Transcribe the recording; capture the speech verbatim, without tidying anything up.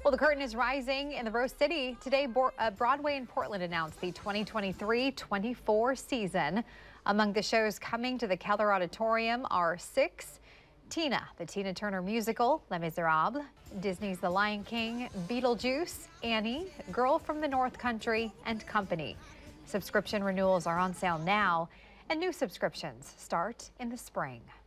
Well, the curtain is rising in the Rose City. Today, uh, Broadway in Portland announced the twenty twenty-three twenty-four season. Among the shows coming to the Keller Auditorium are six: Tina, the Tina Turner musical, Les Miserables, Disney's The Lion King, Beetlejuice, Annie, Girl from the North Country, and Company. Subscription renewals are on sale now, and new subscriptions start in the spring.